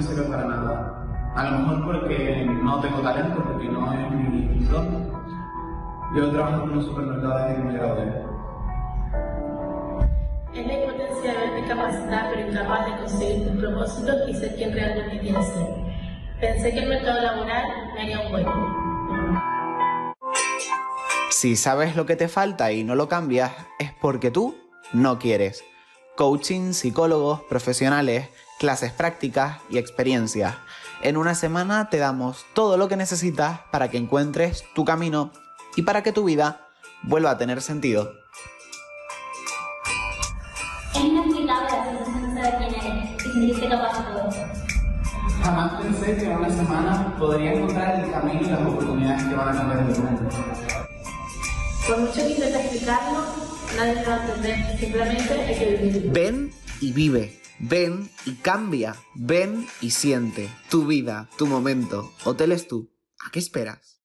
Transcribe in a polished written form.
me sirve para nada. A lo mejor porque no tengo talento, porque no es mi don. Yo trabajo en un supermercado desde que me gradué. Es la impotencia de verte capacitada pero incapaz de conseguir tus propósitos y ser quien realmente quieres ser. Pensé que el mercado laboral me haría un hueco. Si sabes lo que te falta y no lo cambias, es porque tú no quieres. Coaching, psicólogos, profesionales, clases prácticas y experiencias. En una semana te damos todo lo que necesitas para que encuentres tu camino y para que tu vida vuelva a tener sentido. Es inexplicable la sensación de saber quién eres y sentirte capaz de todo esto. Jamás pensé que en una semana podría encontrar el camino y las oportunidades que van a cambiar mi mundo. Por mucho que intente explicarlo, nadie lo va a entender. Simplemente hay que vivir. Ven y vive. Ven y cambia. Ven y siente. Tu vida, tu momento. Hoteles Tú. ¿A qué esperas?